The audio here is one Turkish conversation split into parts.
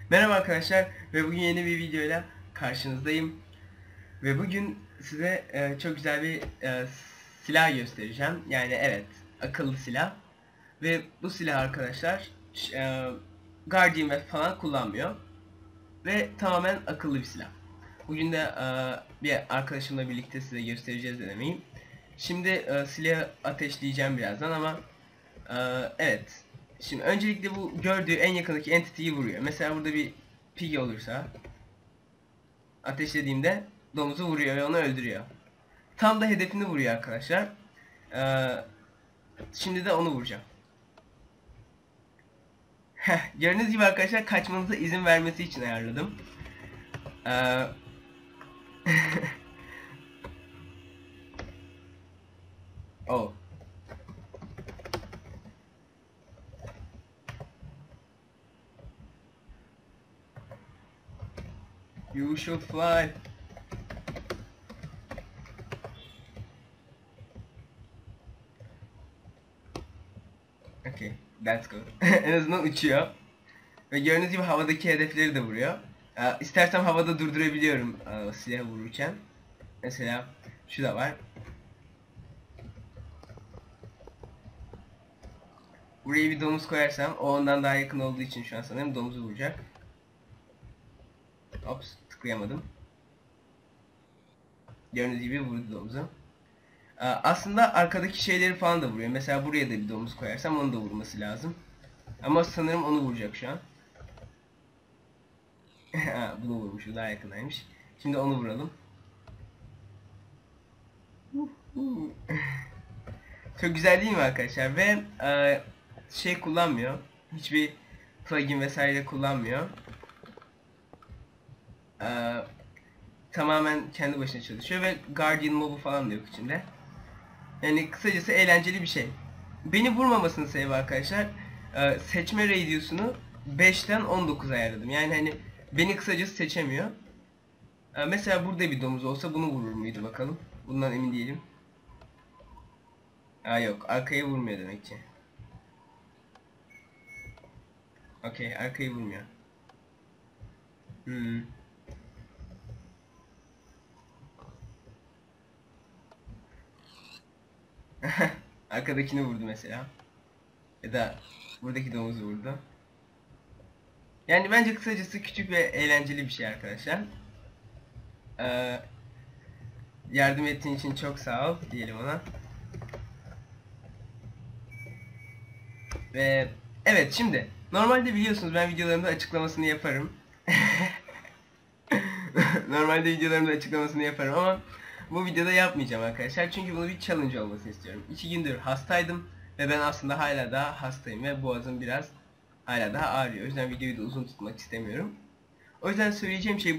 Merhaba arkadaşlar ve bugün yeni bir videoyla karşınızdayım. Ve bugün size çok güzel bir silah göstereceğim. Yani evet, akıllı silah. Ve bu silah arkadaşlar Guardian ve falan kullanmıyor. Ve tamamen akıllı bir silah. Bugün de bir arkadaşımla birlikte size göstereceğiz denemeyi. Şimdi silahı ateşleyeceğim birazdan ama evet. Şimdi öncelikle bu gördüğü en yakındaki entity'yi vuruyor. Mesela burada bir pig olursa ateşlediğimde domuzu vuruyor ve onu öldürüyor. Tam da hedefini vuruyor arkadaşlar. Ee, Şimdi de onu vuracağım. Gördüğünüz gibi arkadaşlar kaçmanıza izin vermesi için ayarladım. Ee, oh. You should fly. Okay, that's good. En azından uçuyor. Ve gördüğünüz gibi havadaki hedefleri de vuruyor. İstersem havada durdurabiliyorum silahı vururken. Mesela şu da var. Buraya bir domuz koyarsam o ondan daha yakın olduğu için şu an sanırım domuzu vuracak. Ops, tıklayamadım. Gördüğünüz gibi vurdu domuzu. Aslında arkadaki şeyleri falan da vuruyor. Mesela buraya da bir domuz koyarsam onu da vurması lazım. Ama sanırım onu vuracak şu an. Bunu vurmuş, o daha yakındaymış. Şimdi onu vuralım. Çok güzel değil mi arkadaşlar? Ve şey kullanmıyor. Hiçbir plugin vesaire kullanmıyor. E, Tamamen kendi başına çalışıyor ve Guardian mobu falan da yok içinde. Yani kısacası eğlenceli bir şey. Beni vurmamasının sebebi arkadaşlar, seçme radius'unu 5'ten 19 ayarladım. Yani hani beni kısacası seçemiyor. Mesela burada bir domuz olsa bunu vurur muydu bakalım. Bundan emin değilim. Yok, arkaya vurmuyor demek ki. Okey, arkayı vurmuyor. Hmm. Arkadakini vurdu mesela. Ya da buradaki domuzu vurdu. Yani bence kısacası küçük ve eğlenceli bir şey arkadaşlar. Ee, Yardım ettiğin için çok sağ ol diyelim ona. Ve evet, şimdi normalde biliyorsunuz ben videolarımda açıklamasını yaparım. Normalde videolarımda açıklamasını yaparım ama bu videoda yapmayacağım arkadaşlar. Çünkü bunu bir challenge olmasını istiyorum. 2 gündür hastaydım ve ben aslında hala daha hastayım ve boğazım biraz hala daha ağrıyor. O yüzden videoyu da uzun tutmak istemiyorum. O yüzden söyleyeceğim şey,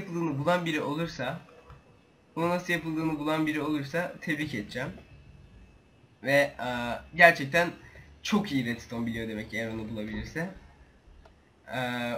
bunu nasıl yapıldığını bulan biri olursa tebrik edeceğim. Ve gerçekten çok iyi redstone biliyor demek ki eğer onu bulabilirse. Eee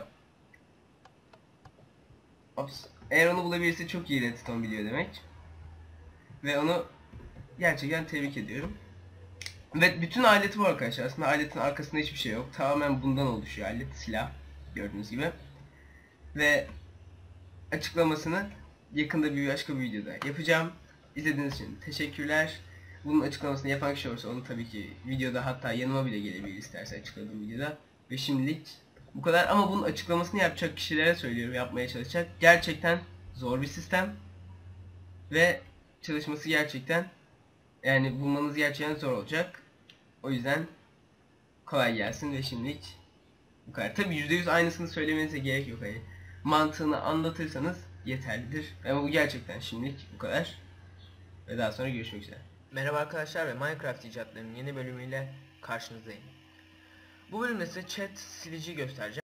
Eğer onu bulabilirse çok iyi redstone biliyor demek. Ve onu gerçekten tebrik ediyorum. Ve bütün aleti bu arkadaşlar. Aslında aletin arkasında hiçbir şey yok. Tamamen bundan oluşuyor alet, silah. Gördüğünüz gibi. Ve açıklamasını yakında bir başka bir videoda yapacağım. İzlediğiniz için teşekkürler. Bunun açıklamasını yapan kişi olursa onu tabii ki videoda, hatta yanıma bile gelebilir isterse açıkladığım videoda. Ve şimdilik bu kadar, ama bunun açıklamasını yapacak kişilere söylüyorum, yapmaya çalışacak. Gerçekten zor bir sistem ve çalışması gerçekten, yani bulmanız gerçekten zor olacak. O yüzden kolay gelsin ve şimdilik bu kadar. Tabii %100 aynısını söylemenize gerek yok. Hani mantığını anlatırsanız yeterlidir. Ama bu gerçekten şimdilik bu kadar. Ve daha sonra görüşmek üzere. Merhaba arkadaşlar ve Minecraft icatlarının yeni bölümüyle karşınızdayım. Bu bölümde size chat silici göstereceğim.